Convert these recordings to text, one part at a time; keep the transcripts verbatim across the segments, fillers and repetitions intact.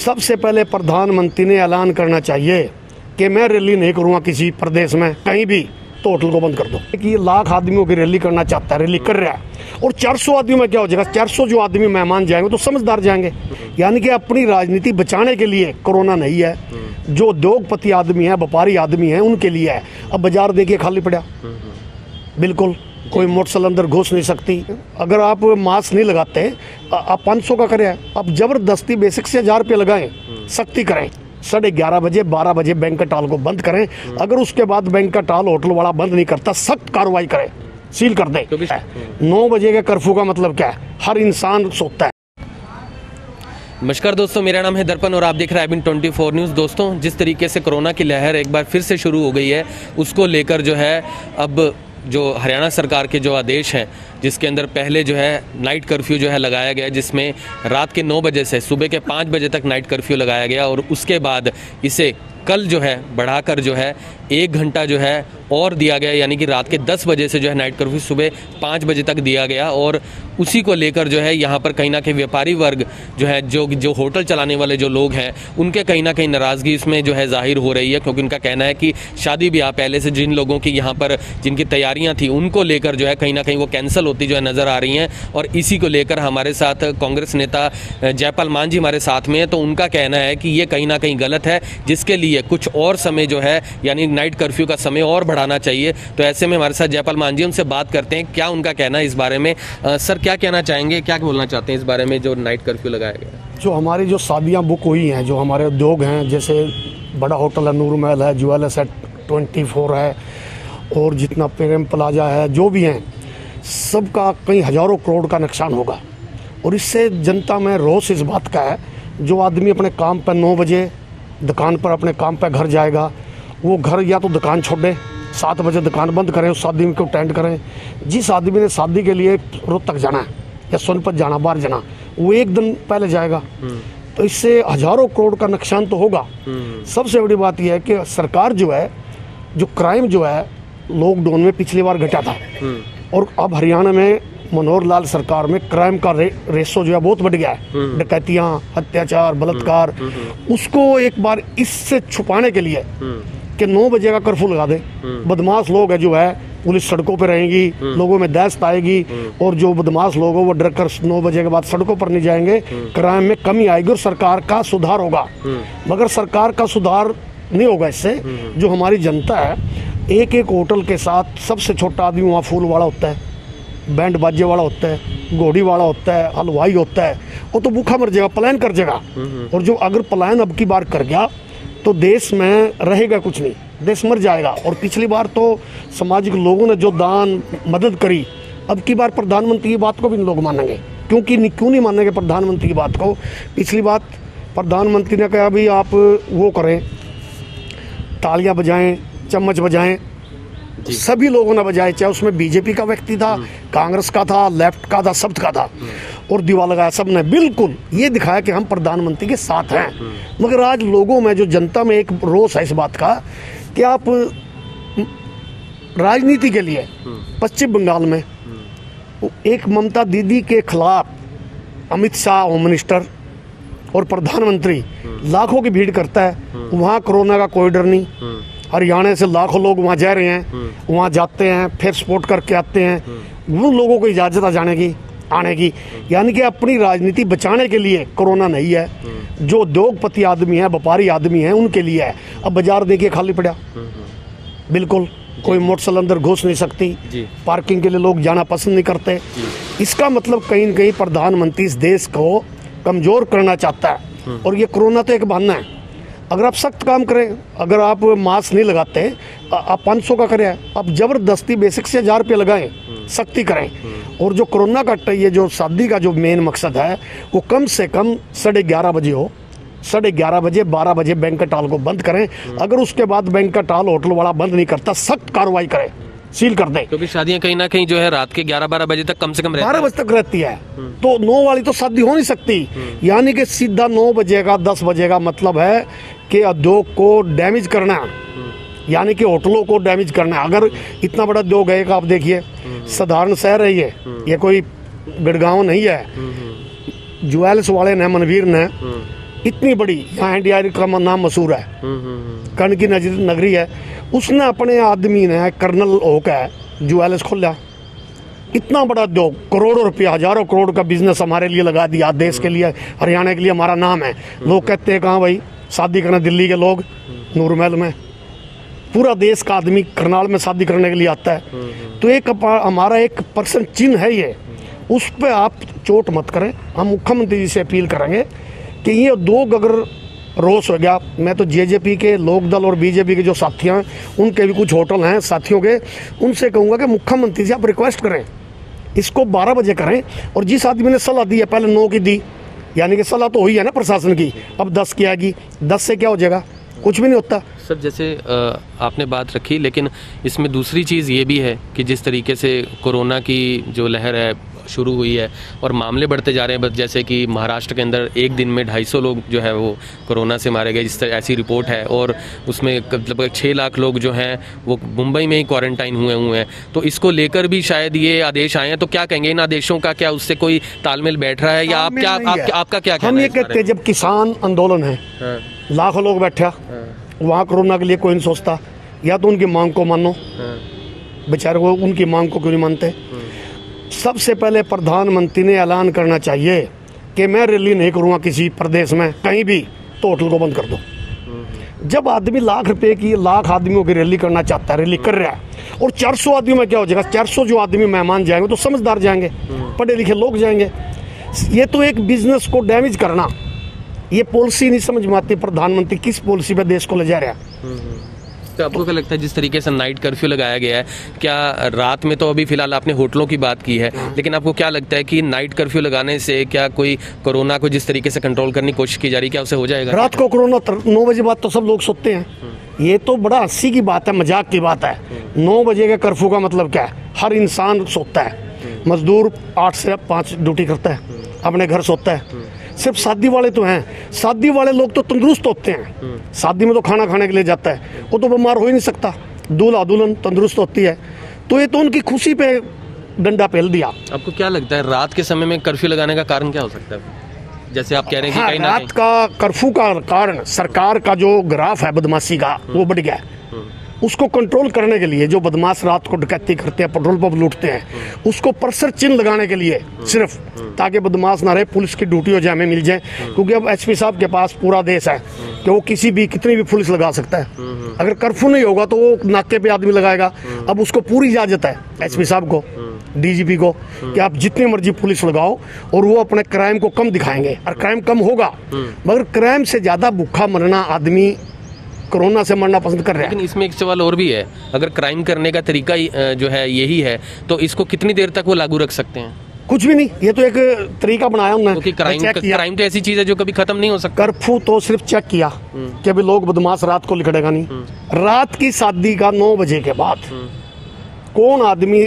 सबसे पहले प्रधानमंत्री ने ऐलान करना चाहिए कि मैं रैली नहीं करूँगा किसी प्रदेश में कहीं भी, तो होटल को बंद कर दो। कि ये लाख आदमियों की रैली करना चाहता है, रैली कर रहा है, और चार सौ आदमी में क्या हो जाएगा? चार सौ जो आदमी मेहमान जाएंगे तो समझदार जाएंगे। यानी कि अपनी राजनीति बचाने के लिए कोरोना नहीं है, जो उद्योगपति आदमी है, व्यापारी आदमी है, उनके लिए है। अब बाजार देखिए खाली पड़ा, बिल्कुल कोई मोटरसाइकिल अंदर घुस नहीं सकती। अगर आप मास्क नहीं लगाते, आप पाँच सौ का करें, आप जबरदस्ती बेसिक से हजार रुपये लगाएं, सख्ती करें। साढ़े ग्यारह बजे बारह बजे बैंक्वेट हॉल को बंद करें। अगर उसके बाद बैंक्वेट हॉल होटल वाला बंद नहीं करता, सख्त कार्रवाई करें, सील कर दें। नौ बजे के कर्फ्यू का मतलब क्या है? हर इंसान सोता है। नमस्कार दोस्तों, मेरा नाम है दर्पण और आप देख रहे हैं आई बी एन चौबीस न्यूज़। दोस्तों, जिस तरीके से कोरोना की लहर एक बार फिर से शुरू हो गई है, उसको लेकर जो है अब जो हरियाणा सरकार के जो आदेश हैं, जिसके अंदर पहले जो है नाइट कर्फ्यू जो है लगाया गया, जिसमें रात के नौ बजे से सुबह के पाँच बजे तक नाइट कर्फ्यू लगाया गया, और उसके बाद इसे कल जो है बढ़ाकर जो है एक घंटा जो है और दिया गया, यानी कि रात के दस बजे से जो है नाइट कर्फ्यू सुबह पाँच बजे तक दिया गया। और उसी को लेकर जो है यहाँ पर कहीं ना कहीं व्यापारी वर्ग जो है, जो जो होटल चलाने वाले जो लोग हैं, उनके कहीं ना कहीं नाराज़गी इसमें जो है जाहिर हो रही है, क्योंकि उनका कहना है कि शादी ब्याह पहले से जिन लोगों की यहाँ पर जिनकी तैयारियाँ थी, उनको लेकर जो है कहीं ना कहीं वो कैंसिल होती जो है नज़र आ रही हैं। और इसी को लेकर हमारे साथ कांग्रेस नेता जयपाल मान जी हमारे साथ में है, तो उनका कहना है कि ये कहीं ना कहीं गलत है, जिसके लिए कुछ और समय जो है यानी नाइट कर्फ्यू का समय और बढ़ाना चाहिए। तो ऐसे में हमारे साथ जयपाल मान जी, उनसे बात करते हैं क्या उनका कहना है इस बारे में। आ, सर, क्या कहना चाहेंगे, क्या बोलना चाहते हैं इस बारे में जो नाइट कर्फ्यू लगाया गया? जो हमारी जो शादियाँ बुक हुई हैं, जो हमारे उद्योग हैं, जैसे बड़ा होटल है, नूर महल है, ज्वेलर्स है, ट्वेंटी फोर है, और जितना प्रेम प्लाजा है, जो भी हैं, सबका कई हज़ारों करोड़ का नुकसान होगा। और इससे जनता में रोष इस बात का है, जो आदमी अपने काम पर नौ बजे दुकान पर अपने काम पर घर जाएगा, वो घर या तो दुकान छोड़े, सात बजे दुकान बंद करें, उस आदमी को अटेंड करें। जिस आदमी ने शादी के लिए रोहतक जाना है या सोनपत जाना, बाहर जाना, वो एक दिन पहले जाएगा, तो इससे हज़ारों करोड़ का नुकसान तो होगा। सबसे बड़ी बात यह है कि सरकार जो है, जो क्राइम जो है लॉकडाउन में पिछली बार घटा था, और अब हरियाणा में मनोहर लाल सरकार में क्राइम का रे, रेशो जो है बहुत बढ़ गया है। डकैतियाँ, अत्याचार, बलात्कार, उसको एक बार इससे छुपाने के लिए कि नौ बजे का कर्फ्यू लगा दे। बदमाश लोग है जो है, पुलिस सड़कों पे रहेगी, लोगों में दहशत आएगी, और जो बदमाश लोग हो वो डर कर नौ बजे के बाद सड़कों पर नहीं जाएंगे, क्राइम में कमी आएगी और सरकार का सुधार होगा। मगर सरकार का सुधार नहीं होगा इससे। जो हमारी जनता है, एक एक होटल के साथ सबसे छोटा आदमी वहाँ फूल वाला होता है, बैंड बाजे वाला होता है, घोड़ी वाला होता है, हलवाई होता है, वो तो भूखा मर जाएगा, पलायन कर जाएगा। और जो अगर पलायन अब की बार कर गया तो देश में रहेगा कुछ नहीं, देश मर जाएगा। और पिछली बार तो सामाजिक लोगों ने जो दान मदद करी, अब की बार प्रधानमंत्री की बात को भी लोग मानेंगे। क्योंकि क्यों नहीं मानेंगे प्रधानमंत्री की बात को? पिछली बात प्रधानमंत्री ने कहा भी आप वो करें, तालियां बजाएं, चम्मच बजाएं, सभी लोगों ने बजाए, चाहे उसमें बीजेपी का व्यक्ति था, कांग्रेस का था, लेफ्ट का था, सब का था, और दीवा लगाया सबने, बिल्कुल ये दिखाया कि हम प्रधानमंत्री के साथ हैं। मगर आज लोगों में, जो जनता में एक रोष है इस बात का कि आप राजनीति के लिए पश्चिम बंगाल में एक ममता दीदी के खिलाफ अमित शाह होम मिनिस्टर और प्रधानमंत्री लाखों की भीड़ करता है, वहाँ कोरोना का कोई डर नहीं। हरियाणा से लाखों लोग वहाँ जा रहे हैं, वहाँ जाते हैं, फिर सपोर्ट करके आते हैं, वो लोगों को इजाज़त आ जाने की, आने की। यानी कि अपनी राजनीति बचाने के लिए कोरोना नहीं है, जो उद्योगपति आदमी है, व्यापारी आदमी है, उनके लिए है। अब बाजार देखिए खाली पड़ा, बिल्कुल कोई मोटरसाइकिल अंदर घुस नहीं सकती, पार्किंग के लिए लोग जाना पसंद नहीं करते। इसका मतलब कहीं न कहीं प्रधानमंत्री इस देश को कमज़ोर करना चाहता है, और ये कोरोना तो एक बहाना है। अगर आप सख्त काम करें, अगर आप मास्क नहीं लगाते, आप पाँच सौ का करें, आप जबरदस्ती बेसिक से हजार रुपये लगाएं, सख्ती करें। और जो कोरोना का ये जो शादी का जो मेन मकसद है, वो कम से कम साढ़े ग्यारह बजे हो, साढ़े ग्यारह बजे बारह बजे बैंक्वेट हॉल को बंद करें। अगर उसके बाद बैंक्वेट हॉल होटल वाला बंद नहीं करता, सख्त कार्रवाई करें, सील कर दें। क्योंकि शादियां कहीं ना कहीं जो है रात के ग्यारह बारह बजे तक कम से कम बारह बजे तक रहती है, तो नौ वाली तो शादी हो नहीं सकती। यानी कि सीधा नौ बजे का दस बजे का मतलब है कि उद्योग को डैमेज करना, यानी कि होटलों को डैमेज करना। अगर इतना बड़ा उद्योग है, आप देखिए साधारण शहर है ये ये कोई गड़गांव नहीं है। ज्वेल्स वाले ने, मनवीर ने इतनी बड़ी, यहाँ एनडीआरएफ का नाम मशहूर है, कर्ण की नजर नगरी है, उसने अपने आदमी ने कर्नल होकर ज्वेलर्स खोला। इतना बड़ा उद्योग, करोड़ों रुपया, हजारों करोड़ का बिजनेस हमारे लिए लगा दिया, देश के लिए, हरियाणा के लिए हमारा नाम है। लोग कहते हैं कहाँ भाई शादी करना, दिल्ली के लोग नूर महल में, पूरा देश का आदमी करनाल में शादी करने के लिए आता है। तो एक हमारा एक पर्सन चिन्ह है ये, उस पर आप चोट मत करें। हम मुख्यमंत्री जी से अपील करेंगे कि ये दो अगर रोष हो गया, मैं तो जेजेपी के, लोकदल और बीजेपी के जो साथी हैं उनके भी कुछ होटल हैं साथियों के, उनसे कहूँगा कि मुख्यमंत्री जी आप रिक्वेस्ट करें, इसको बारह बजे करें। और जिस आदमी ने सलाह दी है, पहले नौ की दी, यानी कि सलाह तो हुई है ना प्रशासन की, अब दस की आएगी, दस से क्या हो जाएगा, कुछ भी नहीं होता। सर जैसे आपने बात रखी, लेकिन इसमें दूसरी चीज़ ये भी है कि जिस तरीके से कोरोना की जो लहर है शुरू हुई है और मामले बढ़ते जा रहे हैं, बस जैसे कि महाराष्ट्र के अंदर एक दिन में ढाई सौ लोग जो है वो कोरोना से मारे गए, इस तरह ऐसी रिपोर्ट है, और उसमें लगभग छः लाख लोग जो हैं वो मुंबई में ही क्वारंटाइन हुए हुए हैं। तो इसको लेकर भी शायद ये आदेश आए हैं, तो क्या कहेंगे इन आदेशों का, क्या उससे कोई तालमेल बैठ रहा है, या आप क्या आप, आपका क्या कहना हम है? ये कहते हैं जब किसान आंदोलन है, लाखों लोग बैठा, वहाँ कोरोना के लिए कोई नहीं सोचता, या तो उनकी मांग को मानो, बेचारे वो उनकी मांग को क्यों नहीं मानते। सबसे पहले प्रधानमंत्री ने ऐलान करना चाहिए कि मैं रैली नहीं करूँगा किसी प्रदेश में कहीं भी, तो होटल को बंद कर दो। जब आदमी लाख रुपए की, लाख आदमियों की रैली करना चाहता है, रैली कर रहा है, और चार सौ आदमियों में क्या हो जाएगा, चार सौ जो आदमी मेहमान जाएंगे तो समझदार जाएंगे, पढ़े लिखे लोग जाएंगे। ये तो एक बिजनेस को डैमेज करना, ये पॉलिसी नहीं समझ में आती प्रधानमंत्री किस पॉलिसी पे देश को ले जा रहा है। तो आपको क्या लगता है जिस तरीके से नाइट कर्फ्यू लगाया गया है, क्या रात में, तो अभी फिलहाल आपने होटलों की बात की है, लेकिन आपको क्या लगता है कि नाइट कर्फ्यू लगाने से क्या कोई कोरोना को जिस तरीके से कंट्रोल करने की कोशिश की जा रही है, क्या उससे हो जाएगा? रात को कोरोना नौ बजे बाद तो सब लोग सोते हैं, ये तो बड़ा हंसी की बात है, मजाक की बात है। नौ बजे के कर्फ्यू का मतलब क्या है, हर इंसान सोता है, मजदूर आठ से पाँच ड्यूटी करता है, अपने घर सोता है। सिर्फ शादी वाले तो हैं, शादी वाले लोग तो तंदुरुस्त होते हैं, शादी में तो खाना खाने के लिए जाता है, वो तो बीमार हो ही नहीं सकता, दूल्हा दुल्हन तंदुरुस्त होती है, तो ये तो उनकी खुशी पे डंडा पेल दिया। आपको क्या लगता है रात के समय में कर्फ्यू लगाने का कारण क्या हो सकता है? जैसे आप कह रहे हैं कि हाँ, कहीं ना रात का कर्फ्यू का कारण सरकार का जो ग्राफ है बदमाशी का, वो बढ़ गया है। उसको कंट्रोल करने के लिए जो बदमाश रात को डकैती करते हैं, पेट्रोल पंप लूटते हैं, उसको परसर चिन्ह लगाने के लिए सिर्फ, ताकि बदमाश ना रहे, पुलिस की ड्यूटी हो जाए, हमें मिल जाए। क्योंकि अब एसपी साहब के पास पूरा देश है कि वो किसी भी, कितनी भी पुलिस लगा सकता है। अगर कर्फ्यू नहीं होगा तो वो नाके पे आदमी लगाएगा। अब उसको पूरी इजाजत है एसपी साहब को, डीजीपी को, कि आप जितनी मर्जी पुलिस लगाओ, और वो अपने क्राइम को कम दिखाएंगे, और क्राइम कम होगा। मगर क्राइम से ज्यादा भूखा मरना आदमी कोरोना से मरना पसंद कर रहे हैं। लेकिन इसमें एक सवाल और भी है, अगर क्राइम करने का तरीका जो है यही है, तो इसको कितनी देर तक वो लागू रख सकते हैं? कुछ भी नहीं, ये तो एक तरीका बनाया उन्होंने, क्योंकि क्राइम क्राइम तो ऐसी चीज है जो कभी खत्म नहीं हो सकता। कर्फ्यू तो सिर्फ चेक किया कि अभी लोग बदमाश रात को लिखड़ेगा नहीं। रात की शादी का नौ बजे के बाद कौन आदमी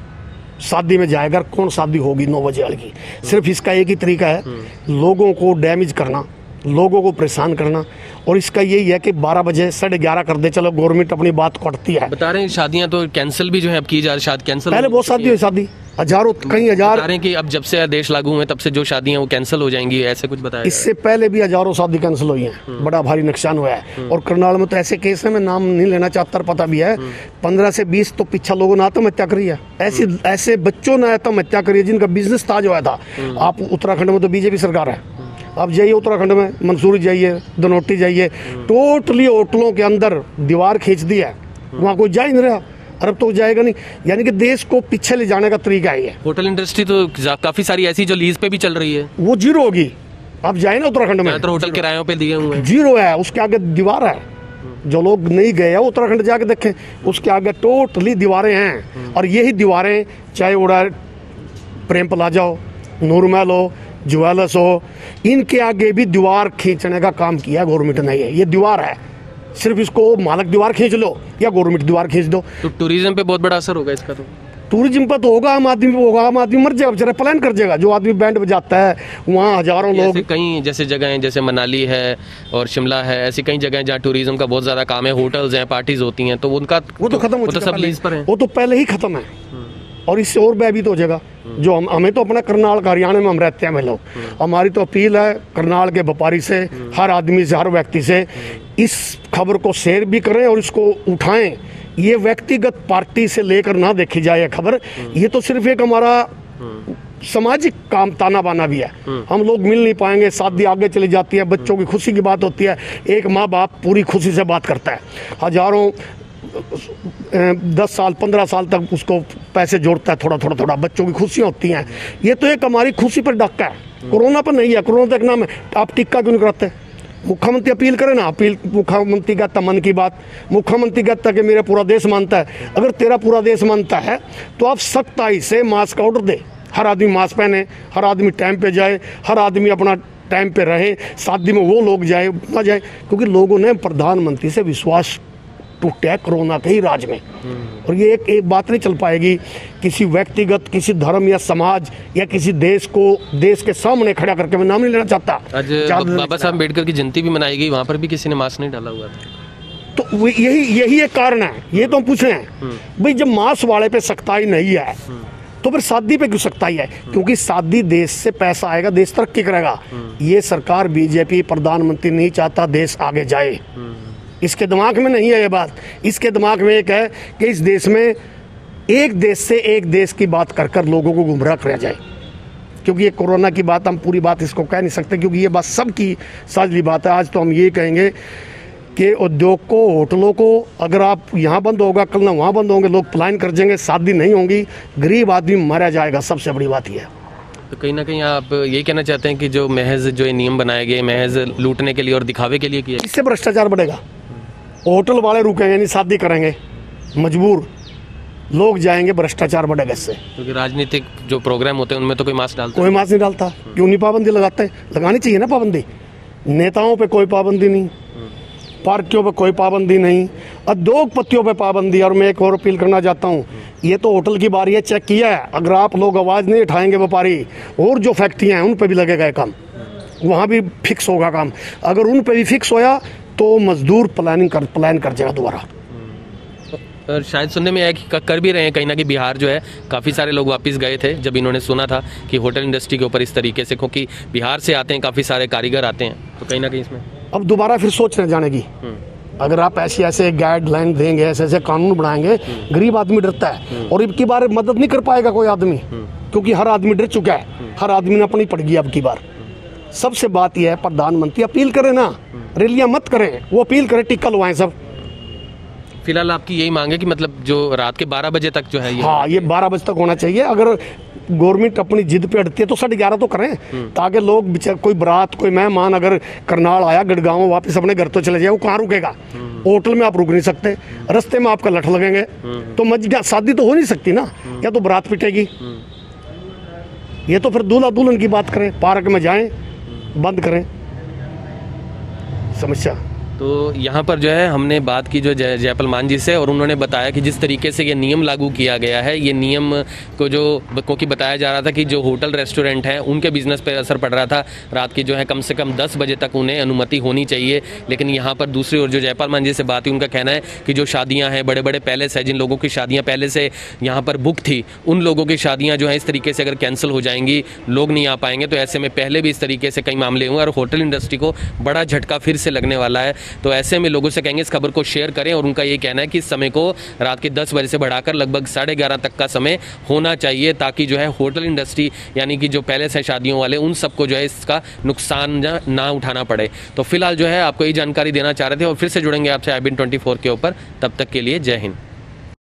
शादी में जाएगा, कौन शादी होगी नौ बजे वाली की? सिर्फ इसका एक ही तरीका है, लोगों को डैमेज करना, लोगों को परेशान करना। और इसका यही है कि बारह बजे साढ़े ग्यारह कर दे, चलो गवर्नमेंट अपनी बात करती है। बता रहे हैं शादियां तो कैंसिल भी जो है अब की जा रही, शायद कैंसिल, पहले बहुत शादी हुई, शादी हजारों कई हजार, बता रहे हैं कि अब जब से आदेश लागू हुए तब से जो शादियां वो कैंसिल हो जाएंगी, ऐसे कुछ बताया। इससे पहले भी हजारों शादी कैंसिल हुई हैं, बड़ा भारी नुकसान हुआ है। और करनाल में तो ऐसे केस है, मैं नाम नहीं लेना चाहता, पता भी है, पंद्रह से बीस तो पीछा लोगों ने आत्महत्या करी है। ऐसी ऐसे बच्चों ने आत्महत्या करी है जिनका बिजनेस ताज हुआ था। आप उत्तराखंड में तो बीजेपी सरकार है, आप जाइए उत्तराखंड में, मंसूरी जाइए, धनोटी जाइए, टोटली होटलों के अंदर दीवार खींच दी है, वहाँ कोई जा ही नहीं रहा। अरब तो जाएगा नहीं, यानी कि देश को पीछे ले जाने का तरीका है। होटल इंडस्ट्री तो काफी सारी ऐसी जो लीज पे भी चल रही है, वो जीरो होगी। आप जाए ना उत्तराखंड में, तो होटल किरायों पे दिए हुए हैं, जीरो है, उसके आगे दीवार है। जो लोग नहीं गए हैं उत्तराखंड जाके देखें, उसके आगे टोटली दीवारें हैं। और यही दीवारें, चाहे उड़ा प्रेम प्लाजा हो, नूर महल हो, ज्वेलर्स हो, इनके आगे भी दीवार खींचने का काम किया गवर्नमेंट ने। ये ये दीवार है, सिर्फ इसको मालक दीवार खींच लो या गवर्नमेंट दीवार खींच दो। तो टूरिज्म पे बहुत बड़ा असर होगा इसका। तो टूरिज्म पर तो होगा, आम आदमी पे होगा, आम आदमी मर जाएगा बेचारा, प्लान कर जाएगा। जो आदमी बैंड बजाता है वहाँ हजारों लोग, कई जैसे जगह हैं, जैसे मनाली है और शिमला है, ऐसी कई जगह जहाँ टूरिज्म का बहुत ज्यादा काम है, होटल्स हैं, पार्टीज होती हैं, तो उनका वो तो खत्म हो चुका, सब लीज पर है, वो तो पहले ही खत्म है। और इससे और भयभीत हो जाएगा। जो हम हमें तो अपना करनाल का हरियाणा में हम रहते हैं हम लोग, हमारी तो अपील है करनाल के व्यापारी से, हर आदमी से, हर व्यक्ति से इस खबर को शेयर भी करें और इसको उठाएं। ये व्यक्तिगत पार्टी से लेकर ना देखी जाए ये खबर, ये तो सिर्फ एक हमारा सामाजिक काम ताना बाना भी है। हम लोग मिल नहीं पाएंगे, शादी आगे चली जाती है, बच्चों की खुशी की बात होती है, एक माँ बाप पूरी खुशी से बात करता है, हजारों दस साल पंद्रह साल तक उसको पैसे जोड़ता है, थोड़ा थोड़ा थोड़ा बच्चों की खुशियाँ होती हैं। ये तो एक हमारी खुशी पर डाका है, कोरोना पर नहीं है। कोरोना तक नाम है, आप टिक्का क्यों नहीं कराते? मुख्यमंत्री अपील करें ना, अपील मुख्यमंत्री कहता मन की बात, मुख्यमंत्री कहता कि मेरा पूरा देश मानता है। अगर तेरा पूरा देश मानता है तो आप सख्ताई से मास्क का ऑर्डर दे, हर आदमी मास्क पहने, हर आदमी टाइम पे जाए, हर आदमी अपना टाइम पे रहे, शादी में वो लोग जाए ना जाए, क्योंकि लोगों ने प्रधानमंत्री से विश्वास टूटा है कोरोना के ही राज में। और ये एक एक बात नहीं चल पाएगी किसी व्यक्तिगत, किसी धर्म या समाज या किसी देश को देश के सामने खड़ा करके। मैं नाम नहीं लेना चाहता। आज बाबा साहब अम्बेडकर की जयंती भी मनाई गई, वहाँ पर भी किसी ने मास्क नहीं डाला हुआ था। तो यही यही एक कारण है, ये तो हम पूछ रहे हैं भाई, जब मास्क वाले पे सख्ताई नहीं है तो फिर शादी पे क्यों सख्ताई है? क्योंकि शादी देश से पैसा आएगा, देश तरक्की करेगा। ये सरकार बीजेपी, प्रधानमंत्री नहीं चाहता देश आगे जाए, इसके दिमाग में नहीं है ये बात। इसके दिमाग में एक है कि इस देश में एक देश से एक देश की बात कर कर लोगों को गुमराह किया जाए। क्योंकि ये कोरोना की बात, हम पूरी बात इसको कह नहीं सकते क्योंकि ये बात सबकी साझली बात है। आज तो हम ये कहेंगे कि उद्योग को, होटलों को, अगर आप यहाँ बंद होगा कल ना वहाँ बंद होंगे, लोग पलायन कर जाएंगे, शादी नहीं होंगी, गरीब आदमी मारा जाएगा। सबसे बड़ी बात यह है। तो कहीं ना कहीं आप ये कहना चाहते हैं कि जो महज जो ये नियम बनाए गए महज लूटने के लिए और दिखावे के लिए किया, इससे भ्रष्टाचार बढ़ेगा। होटल वाले रुकेंगे नहीं, शादी करेंगे, मजबूर लोग जाएंगे, भ्रष्टाचार बढ़ेगा इससे। क्योंकि राजनीतिक जो प्रोग्राम होते हैं उनमें तो कोई मास्क डालता कोई मास्क नहीं डालता। क्यों नहीं पाबंदी लगाते? लगानी चाहिए ना पाबंदी। नेताओं पे कोई पाबंदी नहीं, पार्टियों पे कोई पाबंदी नहीं, उद्योगपतियों पे पाबंदी। और मैं एक और अपील करना चाहता हूँ, ये तो होटल की बारी है, चेक किया है। अगर आप लोग आवाज़ नहीं उठाएंगे व्यापारी, और जो फैक्ट्रियाँ हैं उन पे भी लगेगा काम, वहाँ भी फिक्स होगा काम। अगर उन पे भी फिक्स होया तो मजदूर प्लानिंग कर प्लान कर जाएगा दोबारा। और शायद सुनने में आया कि कर भी रहे हैं कहीं ना कहीं बिहार जो है, काफ़ी सारे लोग वापस गए थे जब इन्होंने सुना था कि होटल इंडस्ट्री के ऊपर इस तरीके से, क्योंकि बिहार से आते हैं काफ़ी सारे कारीगर आते हैं, तो कहीं ना कहीं इसमें अब दोबारा फिर सोच रहे जाने की। अगर आप ऐसे ऐसे गाइडलाइन देंगे, ऐसे ऐसे कानून बनाएंगे, गरीब आदमी डरता है और इनकी बार मदद नहीं कर पाएगा कोई आदमी, क्योंकि हर आदमी डर चुका है, हर आदमी ने अपनी पड़ गई अब की बार। सबसे बात यह है, प्रधानमंत्री अपील करें ना, रैलियां मत करें, वो अपील करें, टिक्का लवाएं सब। फिलहाल आपकी यही मांग है कि मतलब जो रात के बारह बजे तक जो है ये हाँ, ये बारह बजे तक होना चाहिए। अगर गवर्नमेंट अपनी जिद पे अड़ती है तो साढ़े ग्यारह तो करें, ताकि लोग बेचारे, कोई बारात, कोई मेहमान अगर करनाल आया, गड़गांव वापस अपने घर तो चले जाए, वो कहाँ रुकेगा? होटल में आप रुक नहीं सकते, रास्ते में आपका लठ लगेंगे, तो मज शादी तो हो नहीं सकती ना, या तो बारात पिटेगी। ये तो फिर दूल्हा दुल्हन की बात करें, पार्क में जाएं, बंद करें समस्या। तो यहाँ पर जो है हमने बात की जो जय जयपाल मान जी से, और उन्होंने बताया कि जिस तरीके से ये नियम लागू किया गया है, ये नियम को जो क्योंकि बताया जा रहा था कि जो होटल रेस्टोरेंट हैं उनके बिजनेस पर असर पड़ रहा था, रात की जो है कम से कम दस बजे तक उन्हें अनुमति होनी चाहिए। लेकिन यहाँ पर दूसरी ओर जो जयपाल मान जी से बात हुई, उनका कहना है कि जो शादियाँ हैं, बड़े बड़े पैलेस है, जिन लोगों की शादियाँ पहले से यहाँ पर बुक थी, उन लोगों की शादियाँ जो है इस तरीके से अगर कैंसिल हो जाएंगी, लोग नहीं आ पाएंगे, तो ऐसे में पहले भी इस तरीके से कई मामले हुए और होटल इंडस्ट्री को बड़ा झटका फिर से लगने वाला है। तो ऐसे में लोगों से कहेंगे इस खबर को शेयर करें, और उनका ये कहना है कि इस समय को रात के दस बजे से बढ़ाकर लगभग साढ़े ग्यारह तक का समय होना चाहिए, ताकि जो है होटल इंडस्ट्री यानी कि जो पैलेस है शादियों वाले, उन सबको जो है इसका नुकसान ना उठाना पड़े। तो फिलहाल जो है आपको ये जानकारी देना चाह रहे थे, और फिर से जुड़ेंगे आपसे I B N twenty four के ऊपर। तब तक के लिए जय हिंद।